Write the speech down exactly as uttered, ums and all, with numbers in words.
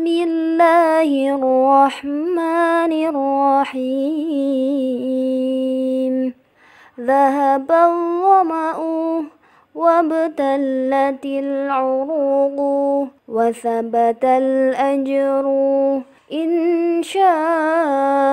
Bismillahirrahmanirrahim. ذهب الظمأ وابتلت العروق وثبت الأجر إن شاء